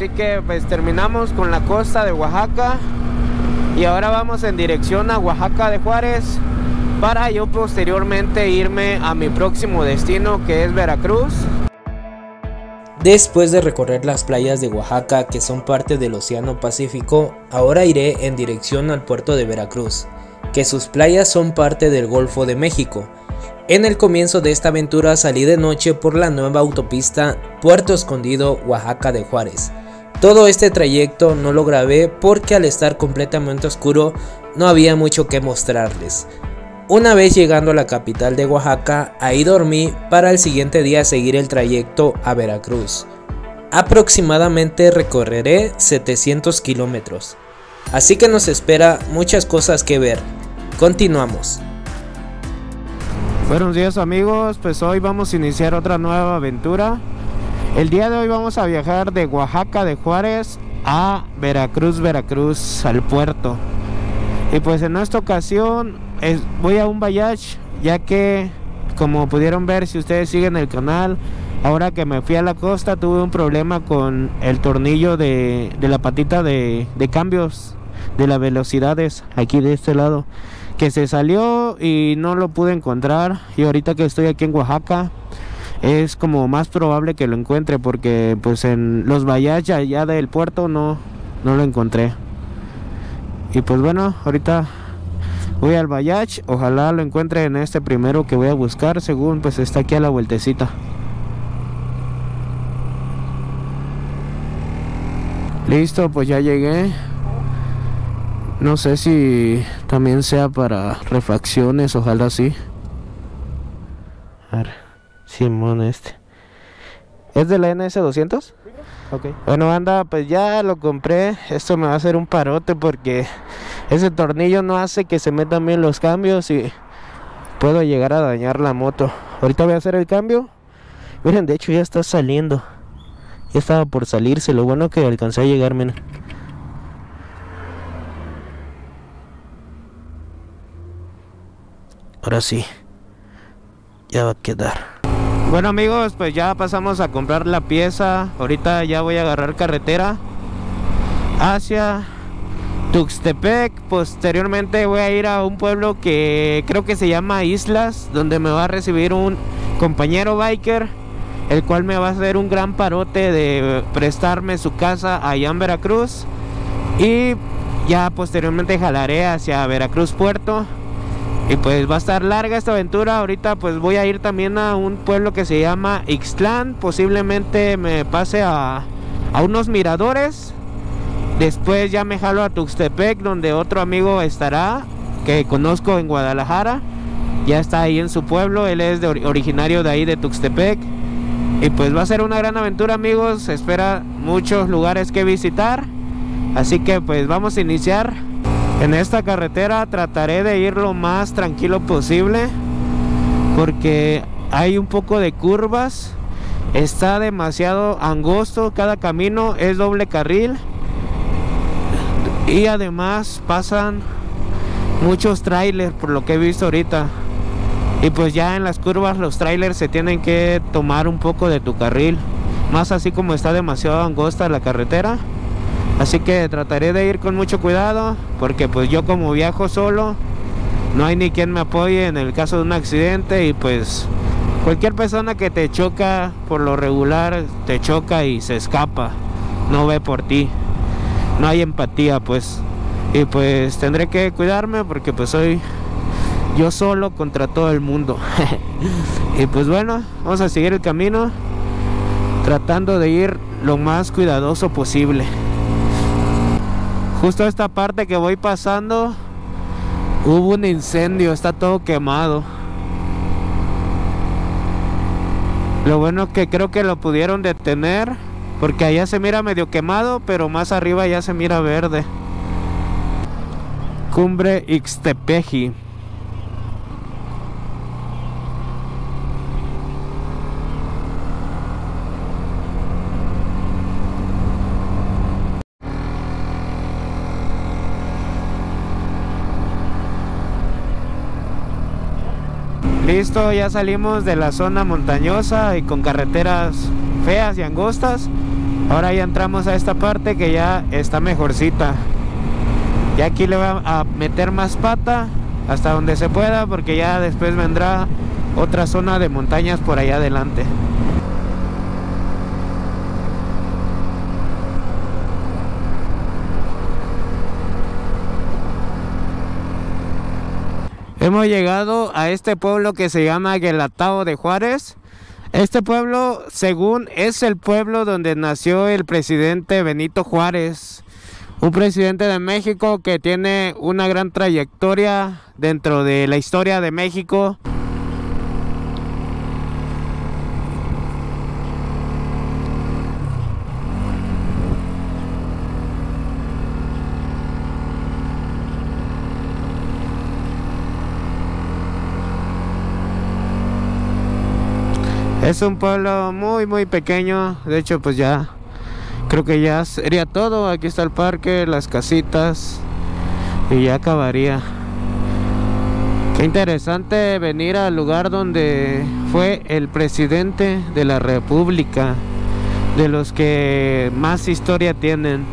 así que pues terminamos con la costa de Oaxaca y ahora vamos en dirección a Oaxaca de Juárez para yo posteriormente irme a mi próximo destino, que es Veracruz. Después de recorrer las playas de Oaxaca, que son parte del Océano Pacífico, ahora iré en dirección al puerto de Veracruz, que sus playas son parte del Golfo de México. En el comienzo de esta aventura salí de noche por la nueva autopista Puerto Escondido, Oaxaca de Juárez. Todo este trayecto no lo grabé porque al estar completamente oscuro no había mucho que mostrarles. Una vez llegando a la capital de Oaxaca, ahí dormí para el siguiente día seguir el trayecto a Veracruz. Aproximadamente recorreré 700 kilómetros, así que nos espera muchas cosas que ver. Continuamos. Buenos días amigos, pues hoy vamos a iniciar otra nueva aventura. El día de hoy vamos a viajar de Oaxaca de Juárez a Veracruz, al puerto. Y pues en esta ocasión voy a un Voyage, ya que como pudieron ver si ustedes siguen el canal, ahora que me fui a la costa tuve un problema con el tornillo de la patita de cambios de las velocidades aquí de este lado, que se salió y no lo pude encontrar. Y ahorita que estoy aquí en Oaxaca es como más probable que lo encuentre, porque pues en los Voyage allá del puerto no lo encontré. Y pues bueno, ahorita voy al Voyage, ojalá lo encuentre en este primero que voy a buscar, según pues está aquí a la vueltecita. Listo, pues ya llegué. No sé si también sea para refacciones, ojalá sí. A ver, Simón este. ¿Es de la NS200? Okay. Bueno, anda, pues ya lo compré. Esto me va a hacer un parote porque ese tornillo no hace que se metan bien los cambios y puedo llegar a dañar la moto. Ahorita voy a hacer el cambio. Miren, de hecho ya está saliendo. Ya estaba por salirse, lo bueno que alcancé a llegar, miren. Ahora sí, ya va a quedar. Bueno amigos, pues ya pasamos a comprar la pieza. Ahorita ya voy a agarrar carretera hacia Tuxtepec. Posteriormente voy a ir a un pueblo que creo que se llama Islas, donde me va a recibir un compañero biker, el cual me va a hacer un gran parote de prestarme su casa allá en Veracruz. Y ya posteriormente jalaré hacia Veracruz Puerto. Y pues va a estar larga esta aventura. Ahorita pues voy a ir también a un pueblo que se llama Ixtlán. Posiblemente me pase a unos miradores. Después ya me jalo a Tuxtepec, donde otro amigo estará, que conozco en Guadalajara. Ya está ahí en su pueblo, él es originario de ahí de Tuxtepec. Y pues va a ser una gran aventura amigos. Se espera muchos lugares que visitar. Así que pues vamos a iniciar. En esta carretera trataré de ir lo más tranquilo posible, porque hay un poco de curvas. Está demasiado angosto, cada camino es doble carril. Y además pasan muchos trailers, por lo que he visto ahorita. Y pues ya en las curvas los trailers se tienen que tomar un poco de tu carril, más así como está demasiado angosta la carretera. Así que trataré de ir con mucho cuidado, porque pues yo como viajo solo, no hay ni quien me apoye en el caso de un accidente. Y pues cualquier persona que te choca, por lo regular te choca y se escapa, no ve por ti, no hay empatía pues. Y pues tendré que cuidarme porque pues soy yo solo contra todo el mundo. Y pues bueno, vamos a seguir el camino, tratando de ir lo más cuidadoso posible. Justo esta parte que voy pasando hubo un incendio, está todo quemado. Lo bueno que creo que lo pudieron detener, porque allá se mira medio quemado, pero más arriba ya se mira verde. Cumbre Ixtepeji. Listo, ya salimos de la zona montañosa y con carreteras feas y angostas. Ahora ya entramos a esta parte que ya está mejorcita. Y aquí le voy a meter más pata hasta donde se pueda, porque ya después vendrá otra zona de montañas por allá adelante. Hemos llegado a este pueblo que se llama Guelatao de Juárez. Este pueblo, según, es el pueblo donde nació el presidente Benito Juárez, un presidente de México que tiene una gran trayectoria dentro de la historia de México. Es un pueblo muy pequeño. De hecho, pues ya creo que ya sería todo. Aquí está el parque, las casitas, y ya acabaría. Qué interesante venir al lugar donde fue el presidente de la República, de los que más historia tienen.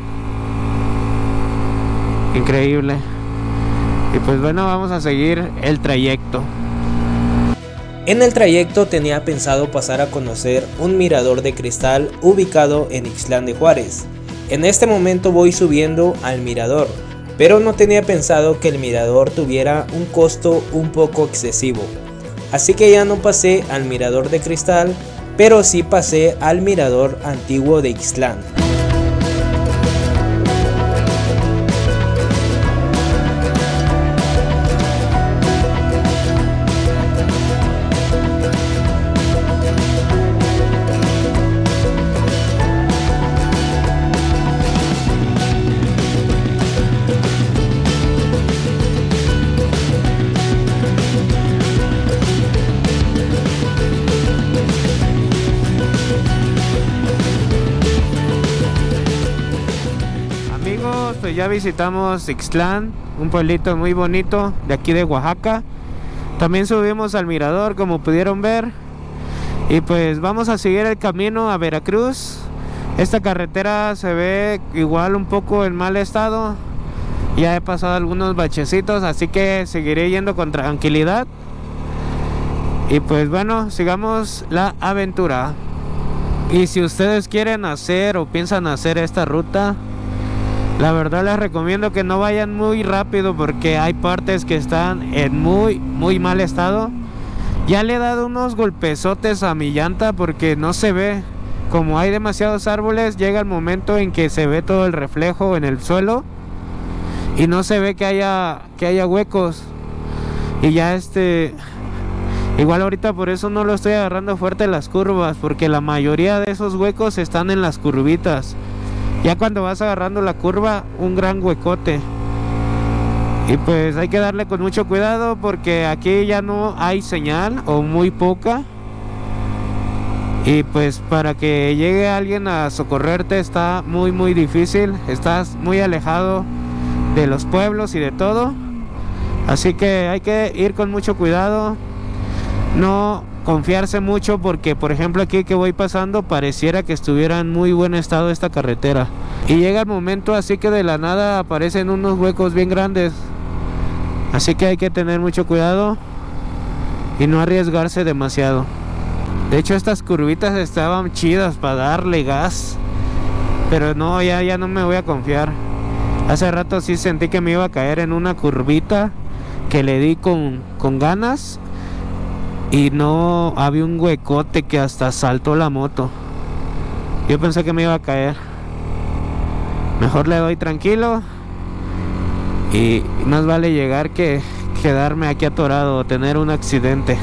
Increíble. Y pues bueno, vamos a seguir el trayecto. En el trayecto tenía pensado pasar a conocer un mirador de cristal ubicado en Ixtlán de Juárez. En este momento voy subiendo al mirador, pero no tenía pensado que el mirador tuviera un costo un poco excesivo. Así que ya no pasé al mirador de cristal, pero sí pasé al mirador antiguo de Ixtlán. Pues ya visitamos Ixtlán, un pueblito muy bonito de aquí de Oaxaca. También subimos al mirador, como pudieron ver. Y pues vamos a seguir el camino a Veracruz. Esta carretera se ve igual un poco en mal estado. Ya he pasado algunos bachecitos, así que seguiré yendo con tranquilidad. Y pues bueno, sigamos la aventura. Y si ustedes quieren hacer o piensan hacer esta ruta, la verdad les recomiendo que no vayan muy rápido, porque hay partes que están en muy mal estado. Ya le he dado unos golpezotes a mi llanta porque no se ve. Como hay demasiados árboles, llega el momento en que se ve todo el reflejo en el suelo y no se ve que haya huecos. Y ya igual ahorita por eso no lo estoy agarrando fuerte en las curvas, porque la mayoría de esos huecos están en las curvitas. Ya cuando vas agarrando la curva, un gran huecote. Y pues hay que darle con mucho cuidado, porque aquí ya no hay señal o muy poca. Y pues para que llegue alguien a socorrerte está muy difícil. Estás muy alejado de los pueblos y de todo. Así que hay que ir con mucho cuidado. No confiarse mucho, porque por ejemplo aquí que voy pasando pareciera que estuviera en muy buen estado esta carretera, y llega el momento así que de la nada aparecen unos huecos bien grandes. Así que hay que tener mucho cuidado y no arriesgarse demasiado. De hecho, estas curvitas estaban chidas para darle gas, pero no, ya no me voy a confiar. Hace rato sí sentí que me iba a caer en una curvita que le di con ganas, y no, había un huecote que hasta saltó la moto. Yo pensé que me iba a caer. Mejor le doy tranquilo, y más vale llegar que quedarme aquí atorado o tener un accidente.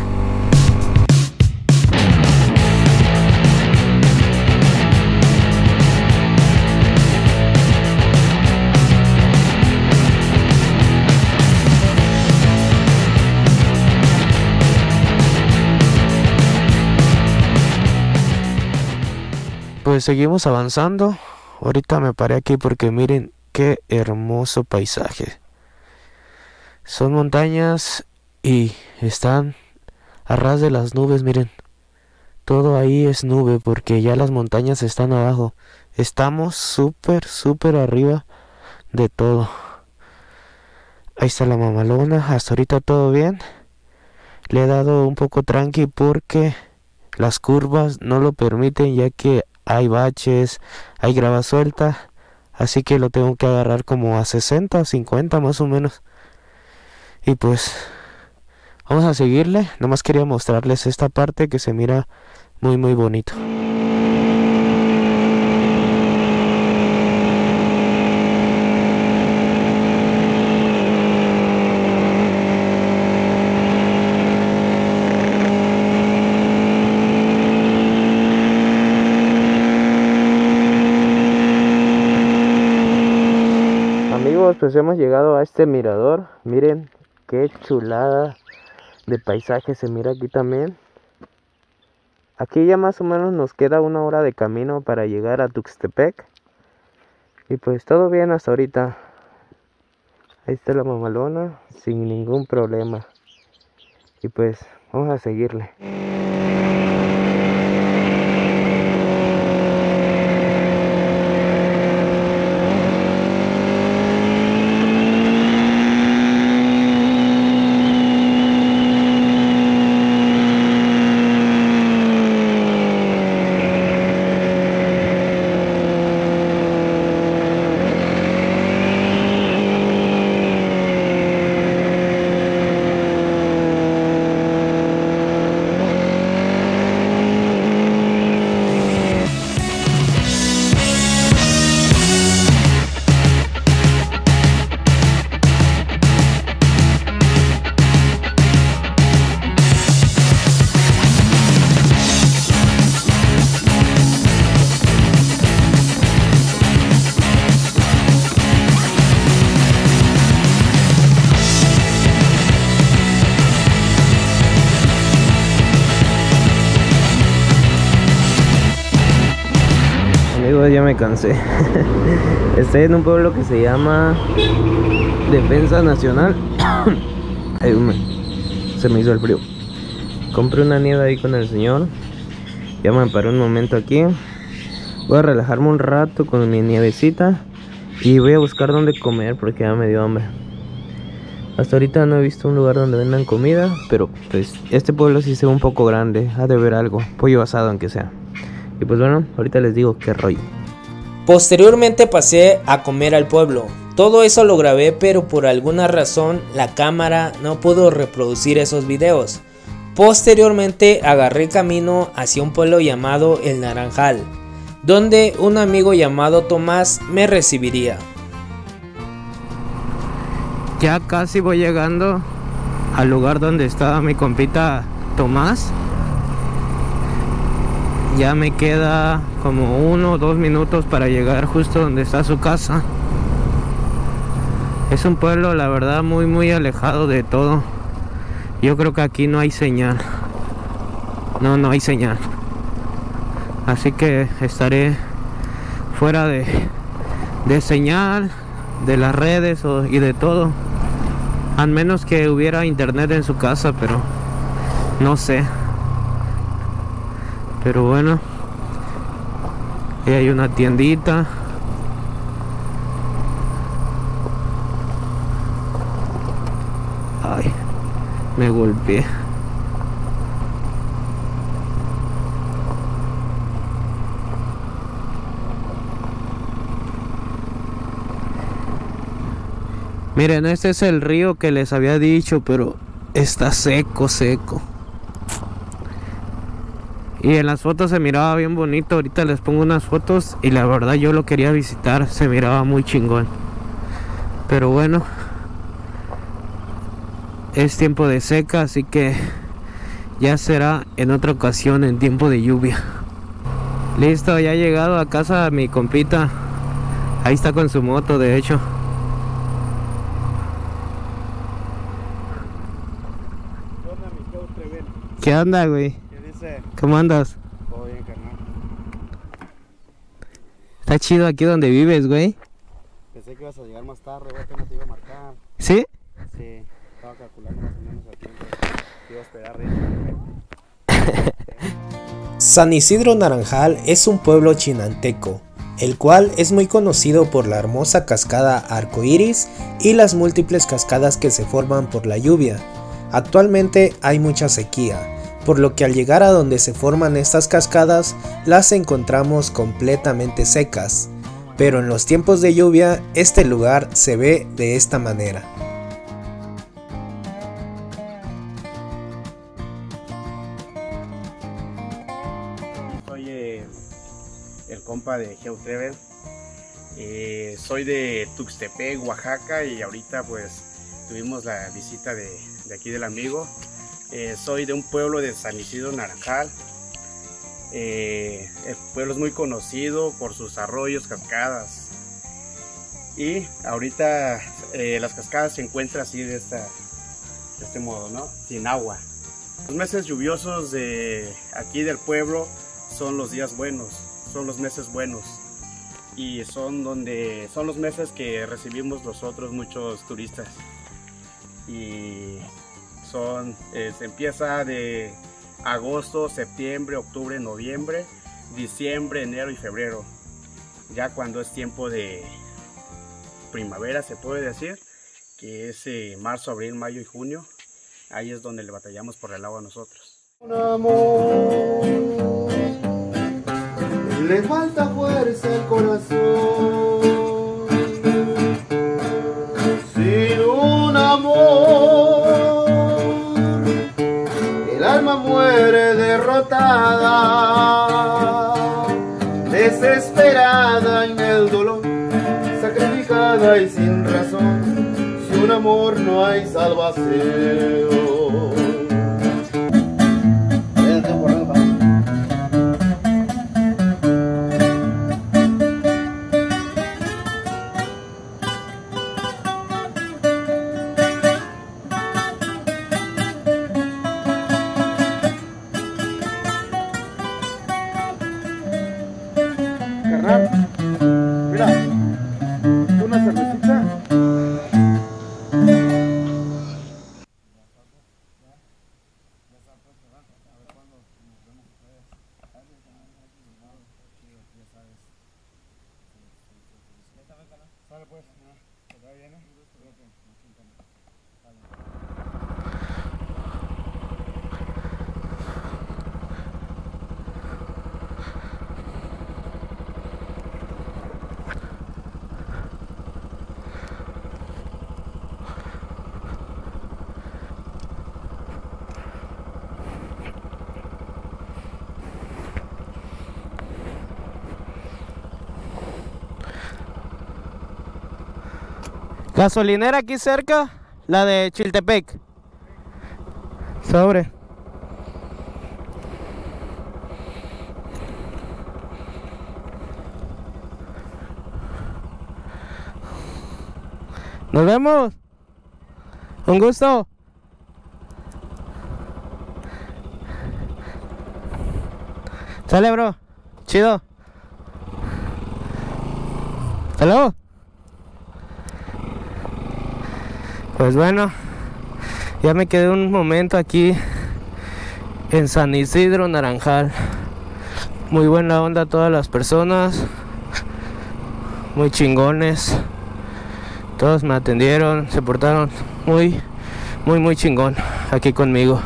Pues seguimos avanzando. Ahorita me paré aquí porque miren qué hermoso paisaje. Son montañas y están a ras de las nubes, miren. Todo ahí es nube porque ya las montañas están abajo. Estamos súper arriba de todo. Ahí está la mamalona. Hasta ahorita todo bien. Le he dado un poco tranqui porque las curvas no lo permiten, ya que hay baches, hay grava suelta. Así que lo tengo que agarrar como a 60, 50 más o menos. Y pues vamos a seguirle. Nomás quería mostrarles esta parte que se mira muy bonito. Amigos, pues hemos llegado a este mirador. Miren qué chulada de paisaje se mira aquí también. Aquí ya más o menos nos queda 1 hora de camino para llegar a Tuxtepec. Y pues todo bien hasta ahorita. Ahí está la mamalona sin ningún problema. Y pues vamos a seguirle. Amigos, ya me cansé. Estoy en un pueblo que se llama Defensa Nacional. Se me hizo el frío. Compré una nieve ahí con el señor. Ya me paré un momento aquí. Voy a relajarme un rato con mi nievecita. Y voy a buscar dónde comer porque ya me dio hambre. Hasta ahorita no he visto un lugar donde vendan comida. Pero pues este pueblo sí se ve un poco grande. Ha de haber algo, pollo asado aunque sea. Y pues bueno, ahorita les digo qué rollo. Posteriormente pasé a comer al pueblo. Todo eso lo grabé, pero por alguna razón la cámara no pudo reproducir esos videos. Posteriormente agarré camino hacia un pueblo llamado El Naranjal, donde un amigo llamado Tomás me recibiría. Ya casi voy llegando al lugar donde estaba mi compita Tomás. Ya me queda como 1 o 2 minutos para llegar justo donde está su casa. Es un pueblo, la verdad, muy alejado de todo. Yo creo que aquí no hay señal. No hay señal. Así que estaré fuera de señal, de las redes y de todo. Al menos que hubiera internet en su casa, pero no sé. Pero bueno, ahí hay una tiendita. Ay, me golpeé. Miren, este es el río que les había dicho, pero está seco. Y en las fotos se miraba bien bonito. Ahorita les pongo unas fotos y la verdad yo lo quería visitar. Se miraba muy chingón. Pero bueno, es tiempo de seca, así que ya será en otra ocasión en tiempo de lluvia. Listo, ya he llegado a casa de mi compita. Ahí está con su moto, de hecho. ¿Qué onda, güey? ¿Cómo andas? Todo bien, carnal. Está chido aquí donde vives, güey. Pensé que ibas a llegar más tarde, güey, apenas te iba a marcar. ¿Sí? Sí, estaba calculando más o menos el tiempo. Te iba a esperar, San Isidro Naranjal es un pueblo chinanteco, el cual es muy conocido por la hermosa cascada Arcoíris y las múltiples cascadas que se forman por la lluvia. Actualmente hay mucha sequía, por lo que al llegar a donde se forman estas cascadas las encontramos completamente secas, pero en los tiempos de lluvia este lugar se ve de esta manera. Soy el compa de GeoTravel. Soy de Tuxtepec, Oaxaca, y ahorita pues tuvimos la visita de aquí del amigo. Soy de un pueblo de San Isidro Naranjal. El pueblo es muy conocido por sus arroyos, cascadas, y ahorita las cascadas se encuentran así de este modo, ¿no? Sin agua. Los meses lluviosos de aquí del pueblo son los días buenos, son los meses buenos, y son los meses que recibimos nosotros muchos turistas. Y se empieza de agosto, septiembre, octubre, noviembre, diciembre, enero y febrero. Ya cuando es tiempo de primavera, se puede decir, que es marzo, abril, mayo y junio, ahí es donde le batallamos por el agua nosotros. Un amor, le falta fuerza al corazón. Sin un amor, el alma muere derrotada, desesperada en el dolor, sacrificada y sin razón. Sin amor no hay salvación. Carnal, mira, una cervecita. Sale pues, que te viene. Gasolinera aquí cerca, la de Chiltepec. Sobre. Nos vemos. Un gusto. Sale, bro. Chido. Hello. Pues bueno, ya me quedé un momento aquí en San Isidro Naranjal. Muy buena onda todas las personas, muy chingones. Todos me atendieron, se portaron muy chingón aquí conmigo.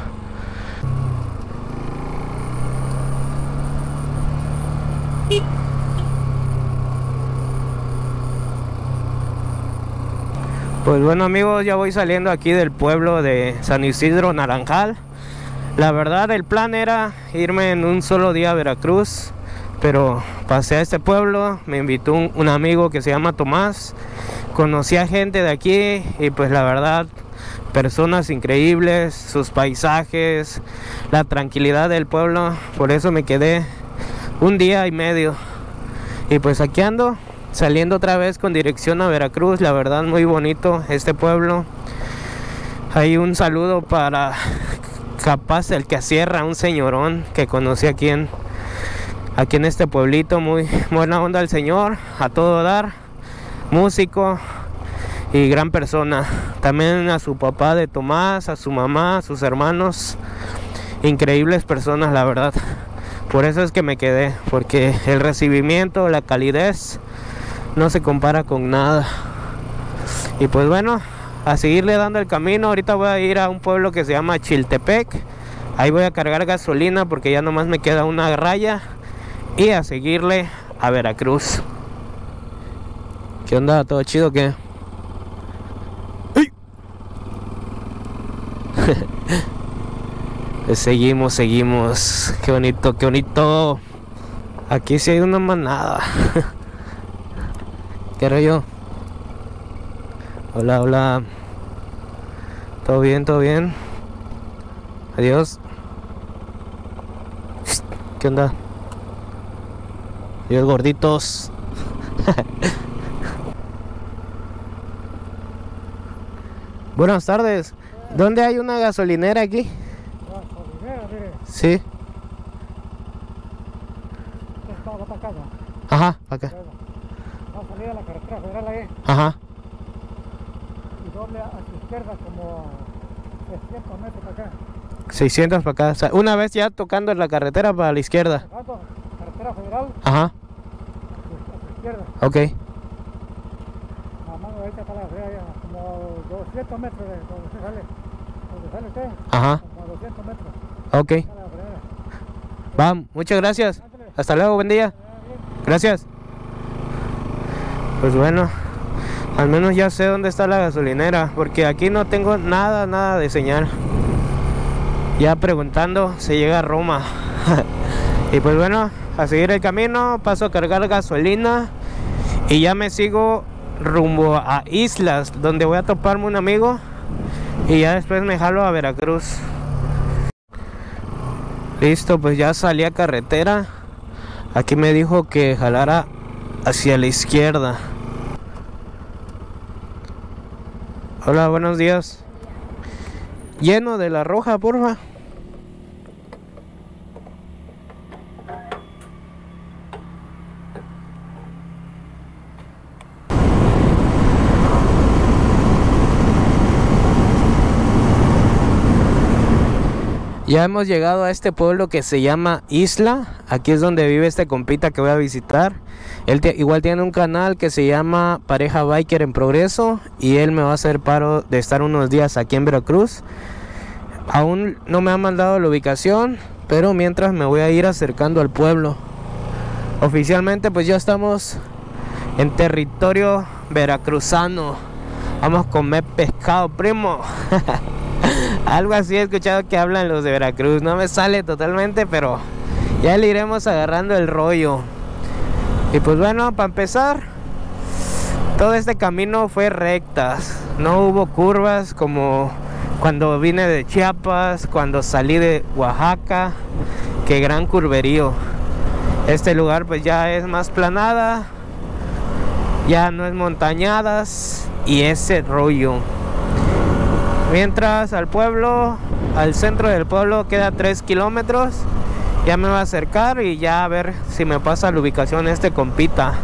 Pues bueno amigos, ya voy saliendo aquí del pueblo de San Isidro Naranjal. La verdad el plan era irme en un solo día a Veracruz, pero pasé a este pueblo, me invitó un amigo que se llama Tomás. Conocí a gente de aquí y pues la verdad, personas increíbles, sus paisajes, la tranquilidad del pueblo. Por eso me quedé un día y medio. Y pues aquí ando, saliendo otra vez con dirección a Veracruz. La verdad muy bonito este pueblo. Hay un saludo para capaz el que acierra, un señorón que conocí aquí en este pueblito. Muy buena onda el señor, a todo dar, músico y gran persona. También a su papá de Tomás, a su mamá, a sus hermanos, increíbles personas la verdad. Por eso es que me quedé, porque el recibimiento, la calidez no se compara con nada. Y pues bueno, a seguirle dando el camino. Ahorita voy a ir a un pueblo que se llama Chiltepec. Ahí voy a cargar gasolina porque ya nomás me queda una raya. Y a seguirle a Veracruz. ¿Qué onda? ¿Todo chido o qué? Pues seguimos. Qué bonito, qué bonito. Aquí sí hay una manada. ¿Qué rollo? Hola, hola. ¿Todo bien? ¿Todo bien? Adiós. ¿Qué onda? Adiós, gorditos. Buenas tardes. ¿Dónde hay una gasolinera aquí? Gasolinera, mire. Sí. Va para acá, ¿no? Ajá, para acá. Va a salir a la carretera federal ahí. Ajá. Y doble a su izquierda como 600 metros para acá. 600 para acá. O sea, una vez ya tocando la carretera para la izquierda. Tocando carretera federal Ajá. a su izquierda. Ok. La mano derecha está la federal, como 200 metros de donde se sale. Donde sale usted. Ajá. Como 200 metros. Ok. Está la federal. Va, muchas gracias. Hasta luego, buen día. Gracias. Pues bueno, al menos ya sé dónde está la gasolinera, porque aquí no tengo nada de señal. Ya preguntando se llega a Roma. Y pues bueno, a seguir el camino, paso a cargar gasolina y ya me sigo rumbo a Islas, donde voy a toparme un amigo y ya después me jalo a Veracruz. Listo, pues ya salí a carretera. Aquí me dijo que jalara hacia la izquierda. Hola, buenos días. Lleno de la roja, porfa. Ya hemos llegado a este pueblo que se llama Isla. Aquí es donde vive este compita que voy a visitar. Él igual tiene un canal que se llama Pareja Biker en Progreso. Y él me va a hacer paro de estar unos días aquí en Veracruz. Aún no me ha mandado la ubicación, pero mientras me voy a ir acercando al pueblo. Oficialmente pues ya estamos en territorio veracruzano. Vamos a comer pescado, primo. Algo así he escuchado que hablan los de Veracruz. No me sale totalmente, pero ya le iremos agarrando el rollo. Y pues bueno, para empezar, todo este camino fue rectas. No hubo curvas como cuando vine de Chiapas, cuando salí de Oaxaca. Qué gran curverío. Este lugar pues ya es más planada, ya no es montañadas y ese rollo. Mientras al pueblo, al centro del pueblo queda 3 kilómetros. Ya me va a acercar y ya a ver si me pasa la ubicación este compita.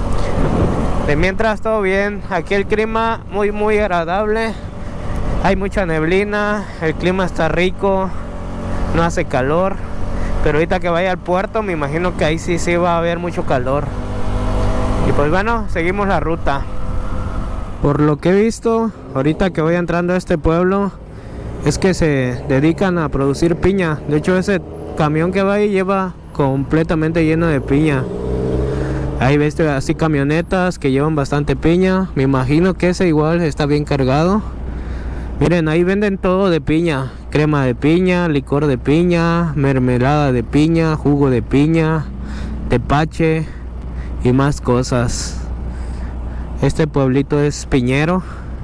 De mientras todo bien. Aquí el clima muy agradable. Hay mucha neblina, el clima está rico, no hace calor. Pero ahorita que vaya al puerto me imagino que ahí sí va a haber mucho calor. Y pues bueno, seguimos la ruta. Por lo que he visto, ahorita que voy entrando a este pueblo, es que se dedican a producir piña. De hecho, ese camión que va ahí lleva completamente lleno de piña. Ahí ves así camionetas que llevan bastante piña. Me imagino que ese igual está bien cargado. Miren, ahí venden todo de piña. Crema de piña, licor de piña, mermelada de piña, jugo de piña, tepache y más cosas. Este pueblito es piñero.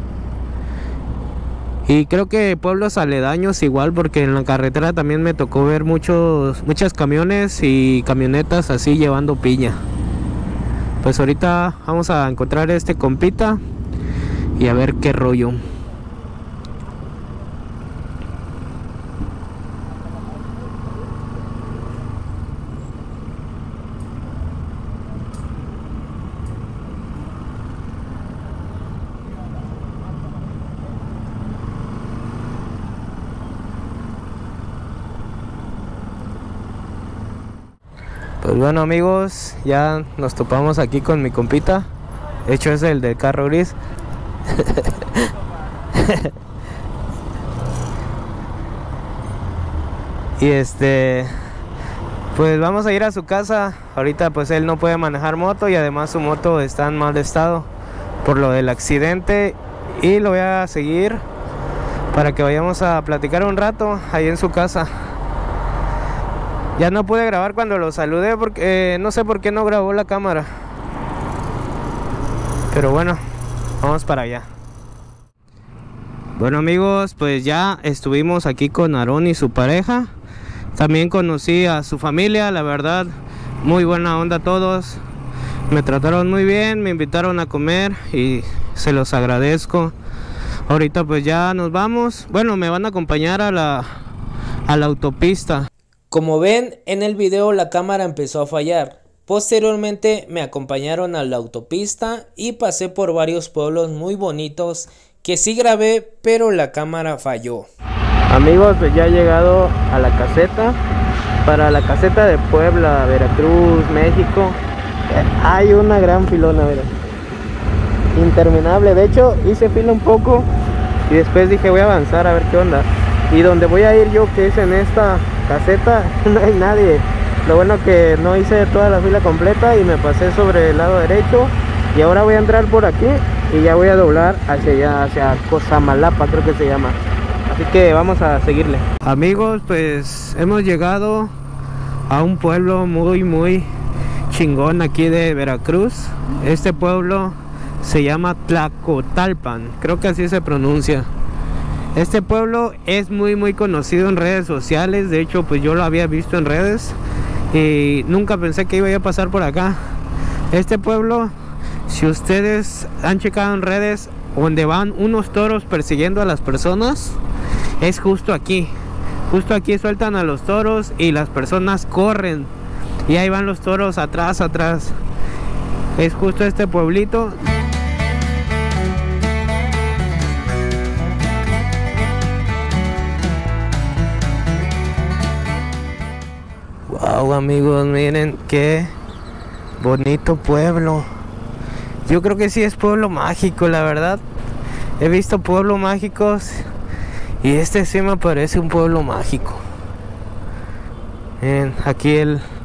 Y creo que pueblos aledaños igual, porque en la carretera también me tocó ver muchos camiones y camionetas así llevando piña. Pues ahorita vamos a encontrar este compita y a ver qué rollo. Pues bueno amigos, ya nos topamos aquí con mi compita. De hecho es el del carro gris. Y pues vamos a ir a su casa. Ahorita pues él no puede manejar moto y además su moto está en mal estado por lo del accidente. Y lo voy a seguir para que vayamos a platicar un rato ahí en su casa. Ya no pude grabar cuando lo saludé porque no sé por qué no grabó la cámara. Pero bueno, vamos para allá. Bueno amigos, pues ya estuvimos aquí con Aarón y su pareja. También conocí a su familia, la verdad, muy buena onda todos. Me trataron muy bien, me invitaron a comer y se los agradezco. Ahorita pues ya nos vamos. Bueno, me van a acompañar a la autopista. Como ven en el video, la cámara empezó a fallar. Posteriormente me acompañaron a la autopista y pasé por varios pueblos muy bonitos que sí grabé, pero la cámara falló. Amigos, pues ya he llegado a la caseta. Para la caseta de Puebla, Veracruz, México. Hay una gran filona, ¿verdad? Interminable. De hecho, hice fila un poco y después dije voy a avanzar a ver qué onda. Y donde voy a ir yo, que es en esta caseta, no hay nadie. Lo bueno que no hice toda la fila completa y me pasé sobre el lado derecho. Y ahora voy a entrar por aquí y ya voy a doblar hacia allá, hacia Cosamalapa, creo que se llama. Así que vamos a seguirle. Amigos, pues hemos llegado a un pueblo muy chingón aquí de Veracruz. Este pueblo se llama Tlacotalpan, creo que así se pronuncia. Este pueblo es muy conocido en redes sociales. De hecho pues yo lo había visto en redes y nunca pensé que iba a pasar por acá. Este pueblo, si ustedes han checado en redes, donde van unos toros persiguiendo a las personas, es justo aquí. Justo aquí sueltan a los toros y las personas corren y ahí van los toros atrás. Es justo este pueblito. Wow amigos, miren qué bonito pueblo. Yo creo que sí es pueblo mágico, la verdad. He visto pueblos mágicos y este sí me parece un pueblo mágico. Miren, aquí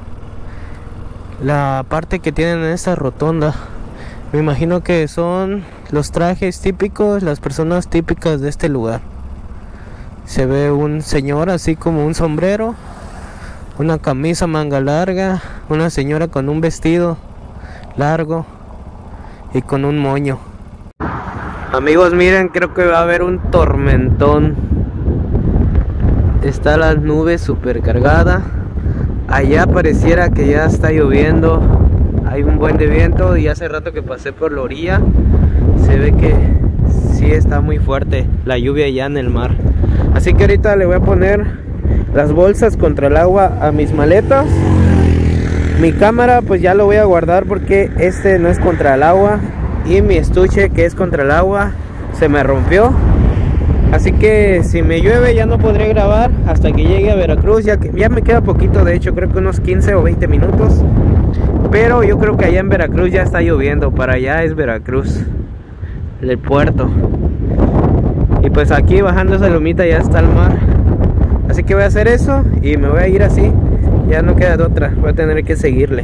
la parte que tienen en esta rotonda, me imagino que son los trajes típicos, las personas típicas de este lugar. Se ve un señor así como un sombrero, una camisa manga larga, una señora con un vestido largo y con un moño. Amigos, miren, creo que va a haber un tormentón. Está las nubes super cargada. Allá pareciera que ya está lloviendo. Hay un buen de viento y hace rato que pasé por la orilla. Se ve que sí está muy fuerte la lluvia ya en el mar. Así que ahorita le voy a poner las bolsas contra el agua a mis maletas. Mi cámara pues ya lo voy a guardar porque este no es contra el agua. Y mi estuche que es contra el agua se me rompió. Así que si me llueve ya no podré grabar hasta que llegue a Veracruz. Ya me queda poquito, de hecho creo que unos 15 o 20 minutos. Pero yo creo que allá en Veracruz ya está lloviendo. Para allá es Veracruz, el puerto. Y pues aquí bajando esa lomita ya está el mar. Así que voy a hacer eso y me voy a ir así. Ya no queda de otra, voy a tener que seguirle.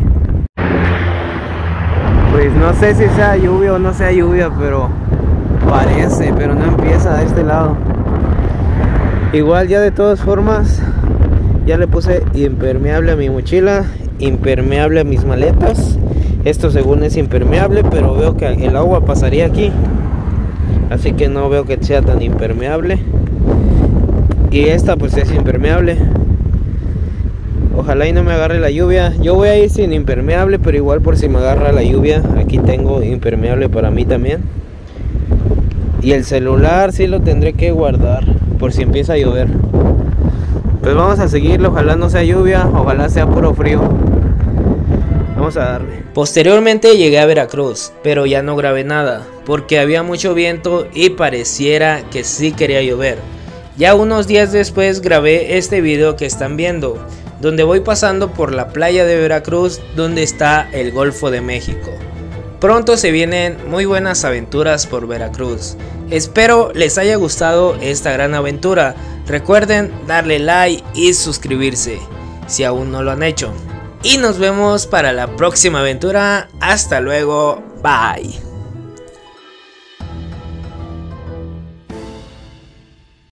Pues no sé si sea lluvia o no sea lluvia, pero parece, pero no empieza de este lado. Igual ya de todas formas ya le puse impermeable a mi mochila, impermeable a mis maletas. Esto según es impermeable, pero veo que el agua pasaría aquí, así que no veo que sea tan impermeable. Y esta pues es impermeable. Ojalá y no me agarre la lluvia. Yo voy a ir sin impermeable, pero igual por si me agarra la lluvia, aquí tengo impermeable para mí también. Y el celular sí lo tendré que guardar por si empieza a llover. Pues vamos a seguirlo, ojalá no sea lluvia, ojalá sea puro frío. Vamos a darle. Posteriormente llegué a Veracruz, pero ya no grabé nada, porque había mucho viento y pareciera que sí quería llover. Ya unos días después grabé este video que están viendo. donde voy pasando por la playa de Veracruz, donde está el Golfo de México. Pronto se vienen muy buenas aventuras por Veracruz. Espero les haya gustado esta gran aventura. Recuerden darle like y suscribirse si aún no lo han hecho. Y nos vemos para la próxima aventura. Hasta luego. Bye.